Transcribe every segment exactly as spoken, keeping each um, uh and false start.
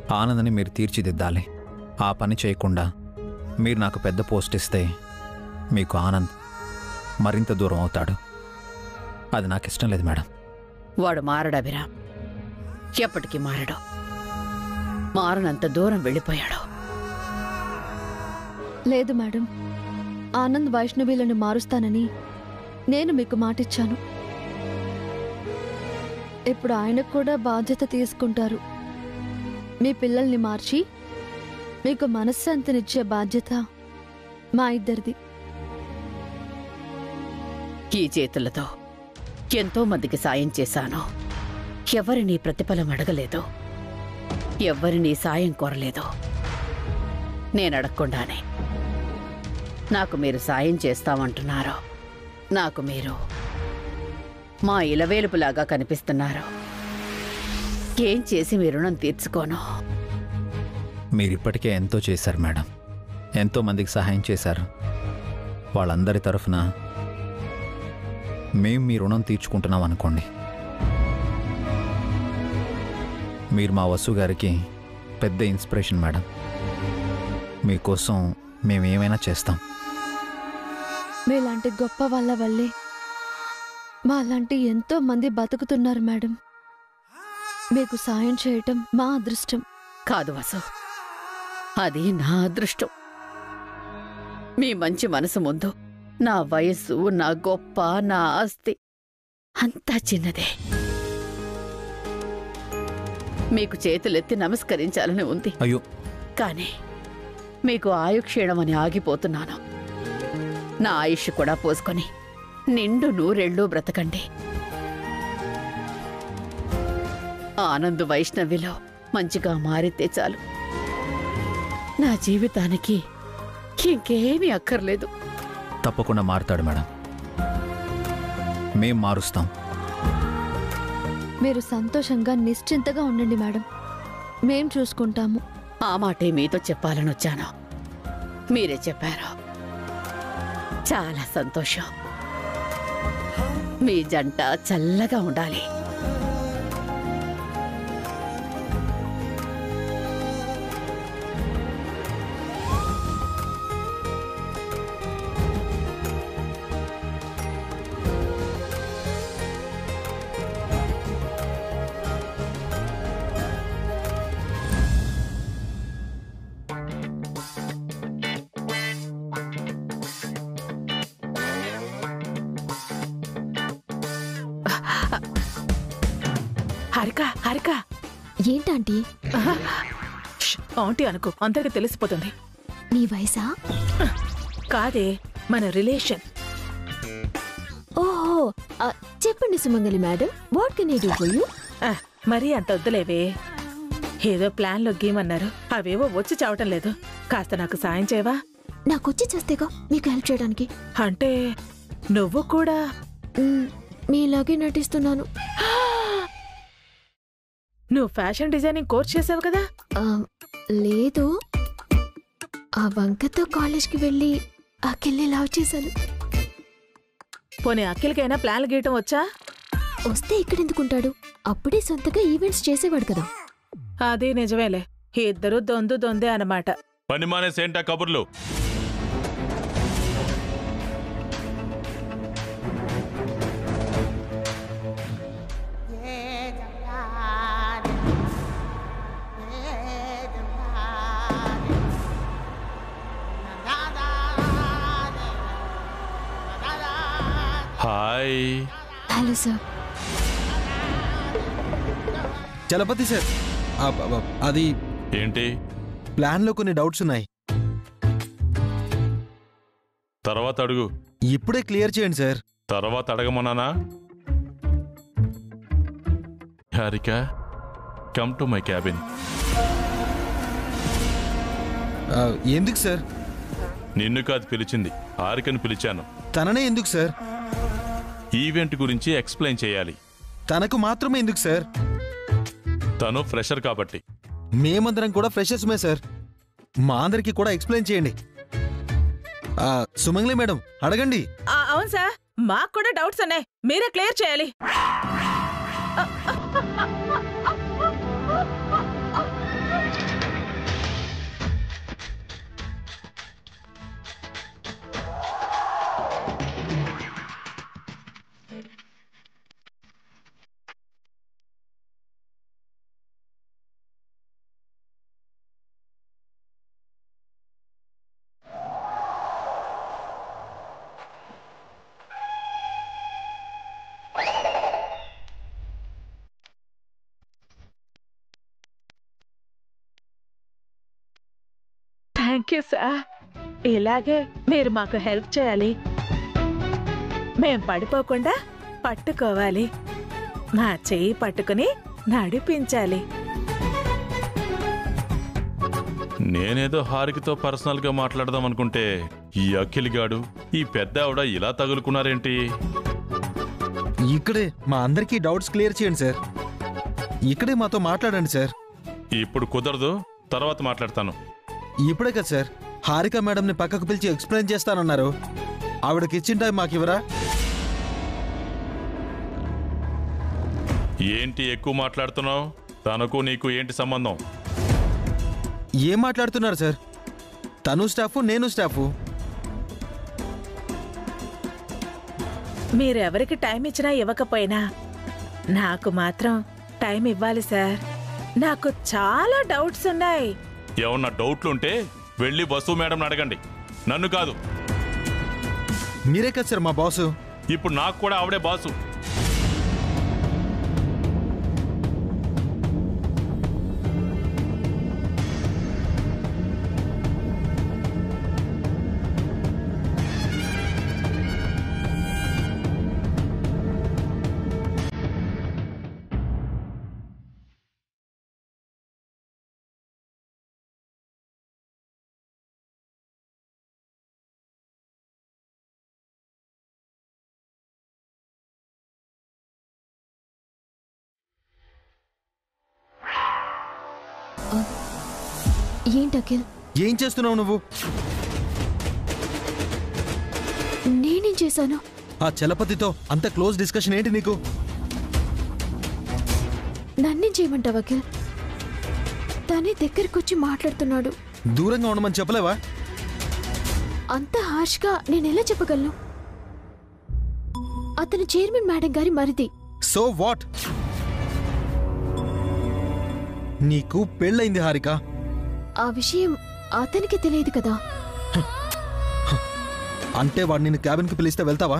ఆనందని మీరు తీర్చిదిద్దాలి. ఆ పని చేయకుండా మీరు నాకు పెద్ద పోస్ట్ ఇస్తే మీకు ఆనంద్ మరింత దూరం అవుతాడు. అది నాకు ఇష్టం లేదు మేడం. వాడు మారడు అభిరామ్, ఎప్పటికీ మారడు. మారనంత దూరం వెళ్ళిపోయాడు. లేదు మేడం, ఆనంద్ వైష్ణవిలను మారుస్తానని నేను మీకు మాటిచ్చాను. ఇప్పుడు ఆయనకు కూడా బాధ్యత తీసుకుంటారు. మీ పిల్లల్ని మార్చి మీకు మనశ్శాంతినిచ్చే బాధ్యత మా ఇద్దరిది. ఈ చేతులతో ఎంతో మందికి సాయం చేశాను. ఎవరినీ ప్రతిఫలం అడగలేదు, ఎవ్వరినీ సాయం కోరలేదు. నేనడగకుండానే నాకు మీరు సాయం చేస్తామంటున్నారు. నాకు మీరు మా ఇలవేలుపులాగా కనిపిస్తున్నారు. ఏం చేసి మీ రుణం తీర్చుకోను. మీరిప్పటికే ఎంతో చేశారు మేడం, ఎంతో మందికి సహాయం చేశారు. వాళ్ళందరి తరఫున మేము మీ రుణం తీర్చుకుంటున్నాం అనుకోండి. మీరు మా వసు గారికి పెద్ద ఇన్స్పిరేషన్ మేడం. మీకోసం మేమేమైనా చేస్తాం. మీలాంటి గొప్ప వాళ్ళ వల్లే మాలాంటి ఎంతో మంది బతుకుతున్నారు మేడం. మీకు సాయం చేయటం మా అదృష్టం. కాదు వసు, అది నా అదృష్టం. మీ మంచి మనసు ముందు నా వయస్సు, నా గొప్ప, నా ఆస్తి అంతా చిన్నదే. మీకు చేతులెత్తి నమస్కరించాలని ఉంది. అయ్యో, కానీ మీకు ఆయుక్షీణం అని ఆగిపోతున్నాను. నా ఆయుష్ కూడా పోసుకొని నిండు నూరెళ్ళు బ్రతకండి. ఆనంద్ వైష్ణవిలో మంచిగా మారితే చాలు. నా జీవితానికి ఇంకేమీ అక్కర్లేదు. తప్పకుండా మారుతాడు మేడం. మేం మారుస్తాం. మీరు సంతోషంగా నిశ్చింతగా ఉండండి మేడం, మేం చూసుకుంటాము. ఆ మాటే మీతో చెప్పాలని వచ్చాను. మీరే చెప్పారు. చాలా సంతోషం. మీ జంట చల్లగా ఉండాలి. హారిక, హారిక, ఏంటంటీ? ఆంటీ అనుకో, అందరికి తెలిసిపోతుంది. నీ వయసా? కాదే, మన రిలేషన్. ఓహో, చెప్పండి Sumangali madam, what can I do for you? మరీ అంత వద్దులేవే. ఏదో ప్లాన్లో గీమన్నారు, అవేవో వచ్చి చావటం లేదు. కాస్త నాకు సాయం చేయవా? నాకొచ్చి చేస్తేగా మీకు హెల్ప్ చేయడానికి. అంటే నువ్వు కూడా మీలాగే నటిస్తున్నాను. నువ్వు ఫ్యాషన్ డిజైనింగ్ కోర్స్ చేసావు కదా? లేదు, ఆ వంకతో కాలేజ్కి వెళ్ళి అఖిల్ని లవ్ చేశాను. పోనీ అఖిల్కైనా ప్లాన్లు గీయటం వచ్చా? వస్తే ఇక్కడెందుకుంటాడు, అప్పుడే సొంతగా ఈవెంట్స్ చేసేవాడు కదా. అది నిజమేలే, ఇద్దరు దొందు దొందే అన్నమాట. పని మానేసేంటా కబుర్లు? Hi. Hello sir. Chalapathi sir, అది ఏంటి? ప్లాన్లో కొన్ని డౌట్స్ ఉన్నాయి. తర్వాత అడుగు. ఇప్పుడే క్లియర్ చేయండి సార్. తర్వాత అడగమన్నానా? Harika, come to my cabin. ఎందుకు సార్? నిన్ను కాదు పిలిచింది, హారికను పిలిచాను. తననే ఎందుకు సార్? ఈవెంట్ గురించి ఎక్స్ప్లెయిన్ చేయాలి. తనకు మాత్రమే ఎందుకు సార్? తను ఫ్రెషర్ కాబట్టి. మేమందరం కూడా ఫ్రెషర్స్మే సార్. మా అందరికి కూడా ఎక్స్ప్లెయిన్ చేయండి. సుమంగలి మేడం అడగండి. అవును సార్, మాకు కూడా డౌట్స్ ఉన్నాయి, మీరే క్లియర్ చేయాలి. Thank you sir. ఇలాగే మీరు మాకు హెల్ప్ చేయాలి. మేం పడిపోకుండా పట్టుకోవాలి. మా చెయ్యి పట్టుకుని నడిపించాలి. నేనేదో హారికతో పర్సనల్ గా మాట్లాడదాం అనుకుంటే ఈ అఖిల్ గాడు ఈ పెద్ద ఆవిడ ఇలా తగులుకున్నారేంటి? ఇక్కడే మా అందరికీ డౌట్స్ క్లియర్ చేయండి సార్. ఇక్కడే మాతో మాట్లాడండి సార్. ఇప్పుడు కుదరదు, తర్వాత మాట్లాడతాను. ఇప్పుడే కదా సార్ హారిక మేడంని పక్కకు పిలిచి ఎక్స్ప్లెయిన్ చేస్తానన్నారు. ఆవిడకి ఇచ్చిన టైం మాకు ఇవ్వరా? ఏంటి ఎక్కువ మాట్లాడుతున్నావు? తనకు నీకు ఏంటి సంబంధం? ఏం మాట్లాడుతున్నారు సార్? తను స్టాఫ్, నేను స్టాఫ్. మీరెవరికి టైం ఇచ్చినా ఇవ్వకపోయినా నాకు మాత్రం టైం ఇవ్వాలి సార్. నాకు చాలా డౌట్స్ ఉన్నాయి. ఏమన్నా డౌట్లుంటే వెళ్ళి వసు మేడం అడగండి, నన్ను కాదు. మీరే కదా సార్ మా బాసు. ఇప్పుడు నాకు కూడా ఆవిడే బాసు. ఏంటి అఖిల్? ఏం చేస్తున్నావు నువ్వు? నేనేం చేశాను? ఆ చలపతితో అంత క్లోజ్ డిస్కషన్ ఏంటి నీకు? నన్నేం చేయమంటావు అఖిల్? తనే దగ్గరకొచ్చి మాట్లాడుతున్నాడు. దూరంగా ఉండమని చెప్పలేవా? అంత హార్ష్గా నేనెలా చెప్పగలను? అతను చైర్మన్ మేడం గారి మరిది. So what? నీకు పెళ్ళైంది హారిక. ఆ విషయం అతనికి తెలియదు కదా. అంటే వాడు నిన్ను క్యాబిన్కి పిలిస్తే వెళ్తావా?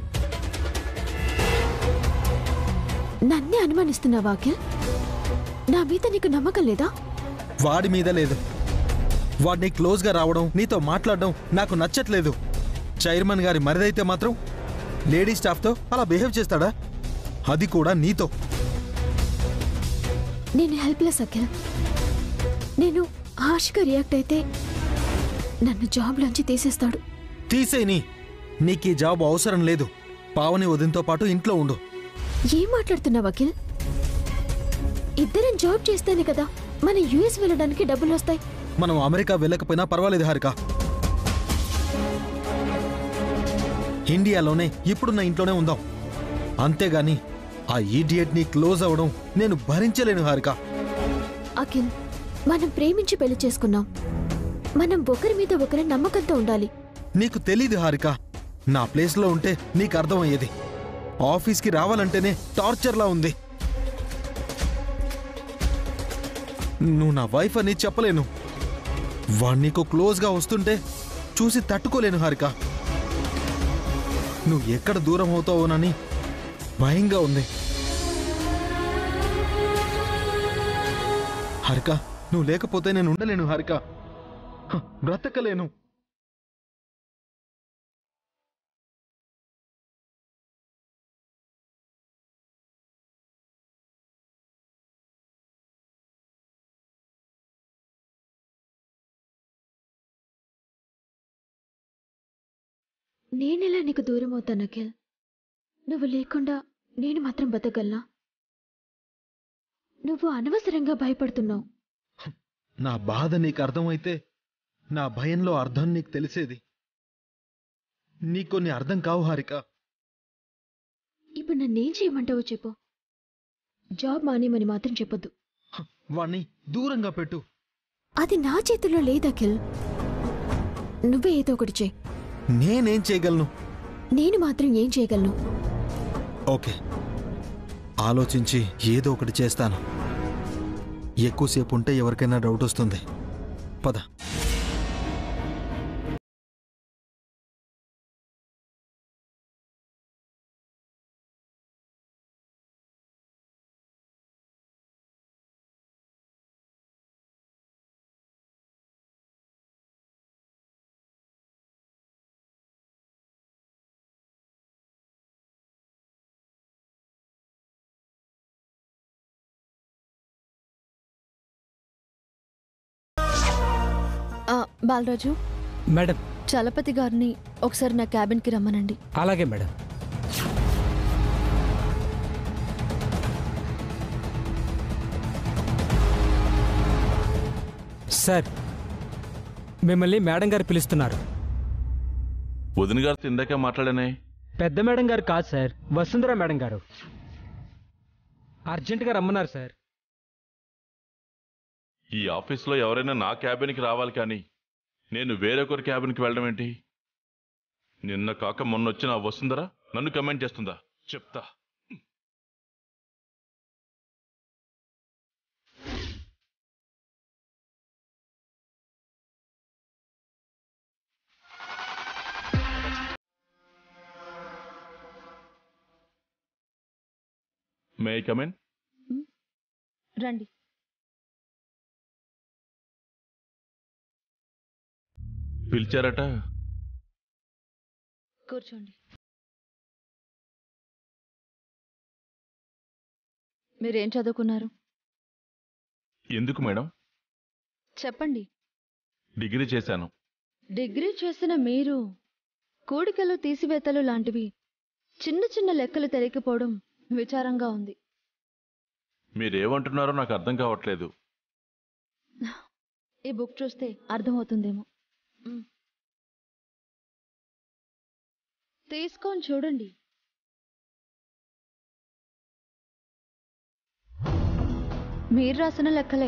నన్నే అనుమానిస్తున్నావా అఖిల్? నా మీద నీకు నమ్మకం లేదా? వాడి మీద లేదు. వాడిని క్లోజ్గా రావడం, నీతో మాట్లాడడం నాకు నచ్చట్లేదు. చైర్మన్ గారి మరిదైతే మాత్రం లేడీ స్టాఫ్తో అలా బిహేవ్ చేస్తాడా? అది కూడా నీతో. నేను హెల్ప్లెస్ అఖిల్. నేను హార్ష్గా రియాక్ట్ అయితే నన్ను జాబ్లోంచి తీసేస్తాడు. తీసేని. నీకీ జాబ్ అవసరం లేదు. పావని వదినతో పాటు ఇంట్లో ఉండు. ఏం మాట్లాడుతున్నావు అఖిల్? ఇద్దరం జాబ్ చేస్తేనే కదా మన యుఎస్ వెళ్ళడానికి డబ్బులు వస్తాయి. మనం అమెరికా వెళ్ళకపోయినా పర్వాలేదు హారిక. ఇండియాలోనే ఇప్పుడున్న ఇంట్లోనే ఉందాం. అంతేగాని ఆ ఈడియట్ ని క్లోజ్ అవ్వడం నేను భరించలేను హారిక. అఖిల్, మనం ప్రేమించి పెళ్లి చేసుకున్నాం. మనం ఒకరి మీద ఒకరి నమ్మకంతో ఉండాలి. నీకు తెలీదు హారిక. నా ప్లేస్లో ఉంటే నీకు అర్థమయ్యేది. ఆఫీస్కి రావాలంటేనే టార్చర్లా ఉంది. నువ్వు నా వైఫ్ అని చెప్పలేను. వాడు నీకు క్లోజ్గా వస్తుంటే చూసి తట్టుకోలేను హారిక. నువ్వు ఎక్కడ దూరం అవుతావోనని భయంగా ఉంది. హారిక, నువ్వు లేకపోతే నేను ఉండలేను హారిక. హ, బ్రతకలేను. నేనెలా నీకు దూరం అవుతాను అఖిల్? నువ్వు లేకుండా నేను మాత్రం బతకగలనా? నువ్వు అనవసరంగా భయపడుతున్నావు. నా బాధ నీకు అర్థమైతే నా భయంలో అర్థం నీకు తెలిసేది. నీకు కొన్ని అర్థం కావు హారిక. ఇప్పుడు నన్నేం చేయమంటావో చెప్పు. జాబ్ మానేమని మాత్రం చెప్పొద్దు. హ, వాణ్ణి దూరంగా పెట్టు. అది నా చేతుల్లో లేదు అఖిల్. నువ్వే ఏదో ఒకటి చేయి. నేనేం చేయగలను? నేను మాత్రం ఏం చేయగలను? ఓకే, ఆలోచించి ఏదో ఒకటి చేస్తాను. ఎక్కువసేపు ఉంటే ఎవరికైనా డౌట్ వస్తుంది. పద. ఆ, బాలరాజు మేడం. చలపతి గారిని ఒకసారి నా క్యాబిన్కి రమ్మనండి. అలాగే మేడం. సార్, మిమ్మల్ని మేడం గారు పిలుస్తున్నారు. వదిన గారితో ఇందాకే మాట్లాడానే. పెద్ద మేడం గారు కాదు సార్, వసుంధర మేడం గారు అర్జెంటుగా రమ్మన్నారు సార్. ఈ ఆఫీస్లో ఎవరైనా నా క్యాబిన్కి రావాలి కానీ నేను వేరొకరి క్యాబిన్కి వెళ్ళడం ఏంటి? నిన్న కాక మొన్న వచ్చిన ఆ వసుంధర నన్ను కమెంట్ చేస్తుందా? చెప్తా. May I come in? రండి. పిలిచారట? కూర్చోండి. మీరేం చదువుకున్నారు? ఎందుకు మేడం? చెప్పండి. డిగ్రీ చేశాను. డిగ్రీ చేసిన మీరు కూడికలు తీసివేతలు లాంటివి చిన్న చిన్న లెక్కలు తెలియకపోవడం విచారంగా ఉంది. మీరేమంటున్నారో నాకు అర్థం కావట్లేదు. ఈ బుక్ చూస్తే అర్థమవుతుందేమో. తీసుకొని చూడండి. మీరు రాసిన లెక్కలే.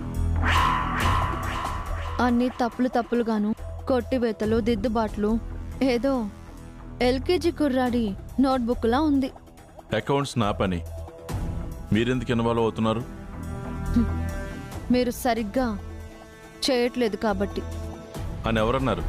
అన్ని తప్పులు తప్పులుగాను, కొట్టివేతలు, దిద్దుబాట్లు, ఏదో ఎల్కేజీ కుర్రాడి నోట్బుక్లా ఉంది. అకౌంట్స్ నా పని, మీరెందుకు ఇన్వాల్వ్ అవుతున్నారు? మీరు సరిగ్గా చేయట్లేదు కాబట్టి అని ఎవరన్నారు?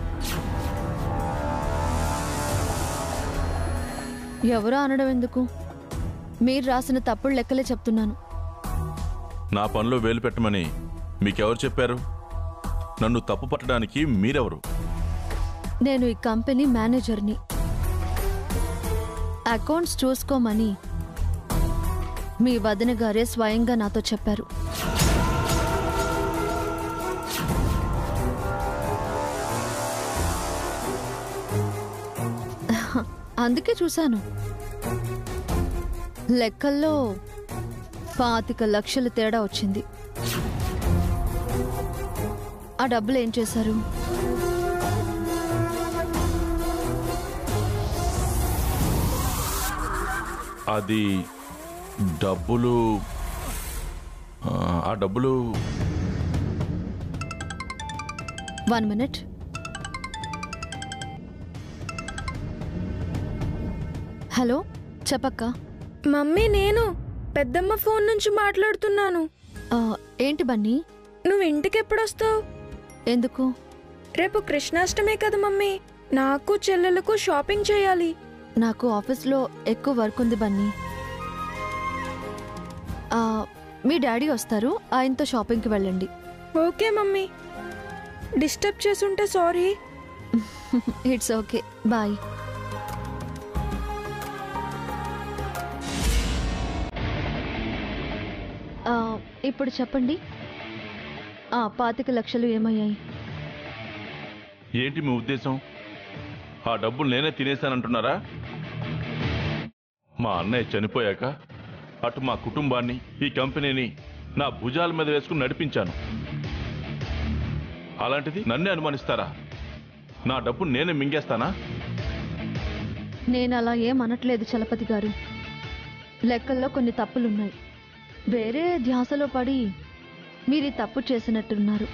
ఎవరో అనడం ఎందుకు? మీరు రాసిన తప్పుడు లెక్కలే చెప్తున్నాను. నా పనిలో వేలు పెట్టమని మీకెవరు చెప్పారు? నన్ను తప్పు పట్టడానికి మీరెవరు? నేను ఈ కంపెనీ మేనేజర్ని. అకౌంట్స్ చూసుకోమని మీ వదిన గారే స్వయంగా నాతో చెప్పారు. అందుకే చూశాను. లెక్కల్లో పాతిక లక్షలు తేడా వచ్చింది. ఆ డబ్బులు ఏం చేశారు? అది డబ్బులు ఆ డబ్బులు వన్ మినిట్. హలో, చెప్పక్క. మమ్మీ, నేను పెద్దమ్మ ఫోన్ నుంచి మాట్లాడుతున్నాను. ఆ, ఏంటి బన్నీ? నువ్వు ఇంటికి ఎప్పుడొస్తావు? ఎందుకు? రేపు కృష్ణాష్టమే కదా మమ్మీ, నాకు చెల్లెలకు షాపింగ్ చేయాలి. నాకు ఆఫీస్లో ఎక్కువ వర్క్ ఉంది బన్నీ. ఆ, మీ డాడీ వస్తారు, ఆయనతో షాపింగ్కి వెళ్ళండి. Okay mummy. డిస్టర్బ్ చేసుంటే సారీ. It's okay, bye. ఇప్పుడు చెప్పండి, ఆ పాతిక లక్షలు ఏమయ్యాయి? ఏంటి మీ ఉద్దేశం? ఆ డబ్బులు నేనే తినేశానంటున్నారా? మా అన్నయ్య చనిపోయాక అటు మా కుటుంబాన్ని, ఈ కంపెనీని నా భుజాల మీద వేసుకుని నడిపించాను. అలాంటిది నన్నే అనుమానిస్తారా? నా డబ్బు నేనే మింగేస్తానా? నేను అలా ఏమనట్లేదు చలపతి గారు. లెక్కల్లో కొన్ని తప్పులున్నాయి. వేరే ధ్యాసలో పడి మీరు తప్పు చేసినట్టున్నారు.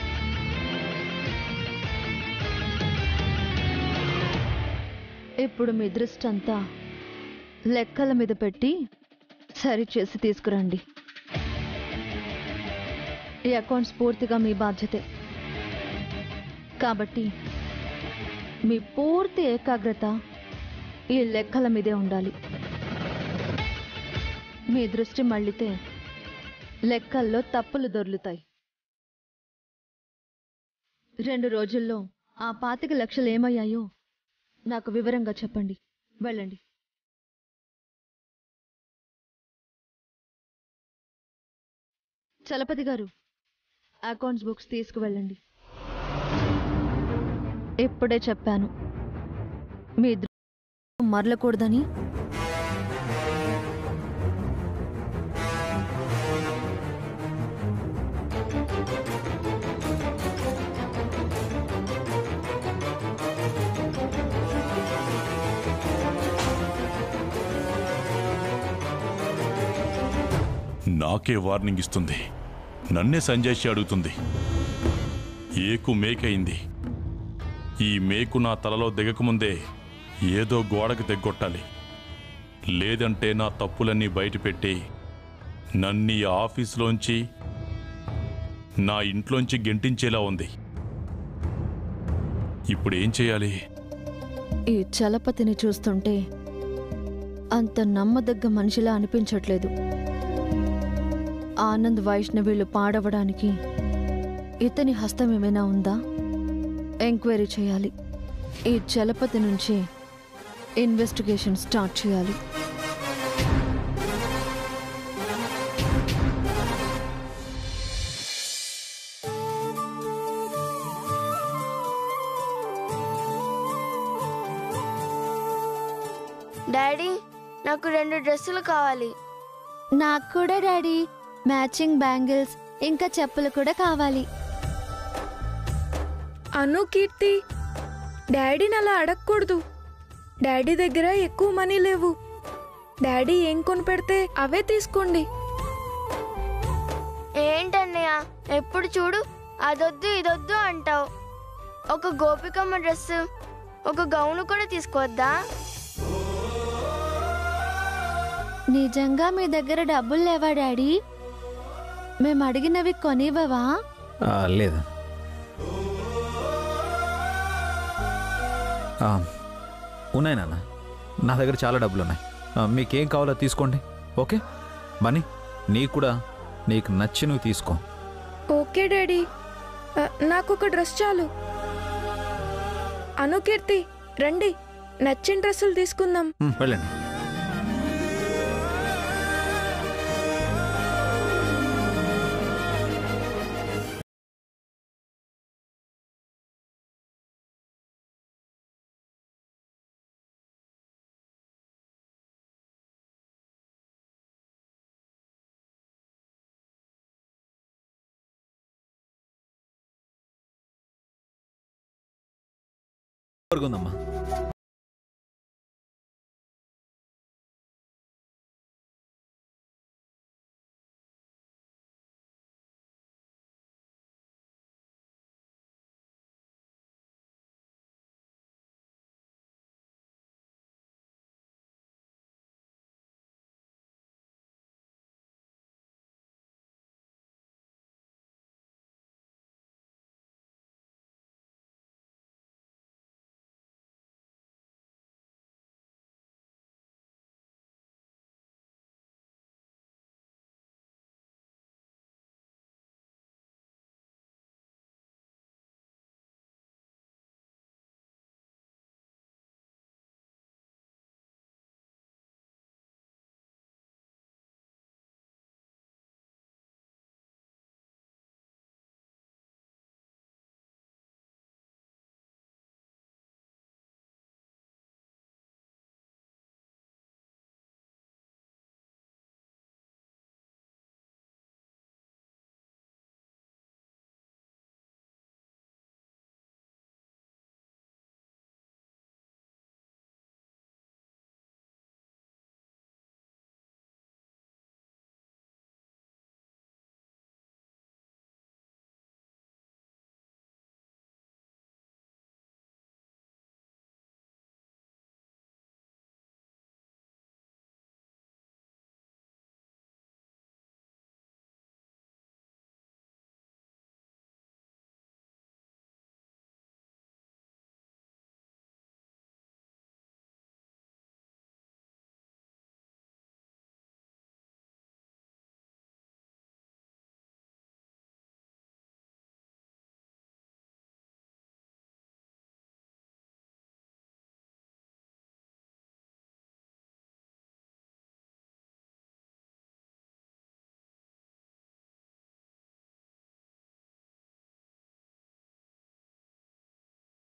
ఇప్పుడు మీ దృష్టి అంతా లెక్కల మీద పెట్టి సరి చేసి తీసుకురండి. ఈ అకౌంట్స్ పూర్తిగా మీ బాధ్యతే కాబట్టి మీ పూర్తి ఏకాగ్రత ఈ లెక్కల మీదే ఉండాలి. మీ దృష్టి మళ్ళితే లెక్కల్లో తప్పులు దొర్లుతాయి. రెండు రోజుల్లో ఆ పాతిక లక్షలు ఏమయ్యాయో నాకు వివరంగా చెప్పండి. వెళ్ళండి. చలపతి గారు, అకౌంట్స్ బుక్స్ తీసుకువెళ్ళండి. ఇప్పుడే చెప్పాను మీ దృష్టి మరలకూడదని. నాకే వార్నింగ్ ఇస్తుంది, నన్నే సంజయ్షి అడుగుతుంది. ఏకు మేకయింది. ఈ మేకు నా తలలో దిగకముందే ఏదో గోడకు దిగ్గొట్టాలి, లేదంటే నా తప్పులన్నీ బయటపెట్టి నన్ను ఆఫీసులోంచి నా ఇంట్లోంచి గెంటించేలా ఉంది. ఇప్పుడు ఏం చేయాలి? ఈ చలపతిని చూస్తుంటే అంత నమ్మదగ్గ మనిషిలా అనిపించట్లేదు. ఆనంద్ వైష్ణవిలు పాడవడానికి ఇతని హస్తం ఏమైనా ఉందా? ఎంక్వైరీ చేయాలి. ఈ చలపతి నుంచి ఇన్వెస్టిగేషన్ స్టార్ట్ చేయాలి. డాడీ, నాకు రెండు డ్రెస్సులు కావాలి. నాకు కూడా డాడీ. మ్యాచింగ్ బ్యాంగిల్స్ ఇంకా చెప్పులు కూడా కావాలి. అను, కీర్తి, డాడీని అలా అడగకూడదు. డాడీ దగ్గర ఎక్కువ మనీ లేవు. డాడీ ఏం కొని పెడితే అవే తీసుకోండి. ఏంటన్నయ్య, ఎప్పుడు చూడు అదొద్దు ఇదొద్దు అంటావు. ఒక గోపికమ్మ డ్రెస్, ఒక గౌను కూడా తీసుకోవద్దా? నిజంగా మీ దగ్గర డబ్బులు లేవా డాడీ? మేము అడిగినవి కొనివ్వవా? ఆ, లేదు. ఆ, ఉన్నాయి నాన్న, నా దగ్గర చాలా డబ్బులు ఉన్నాయి. ఆ, మీకేం కావాలో తీసుకోండి. ఓకే బన్నీ, నీకు కూడా నీకు నచ్చినవి తీసుకో. ఓకే డాడీ, ఆ, నాకు ఒక డ్రెస్ చాలు. అను, కీర్తి, రండి, నచ్చిన డ్రెస్సులు తీసుకుందాం. ఉమ్, వెళ్ళండి. ఉందమ్మా.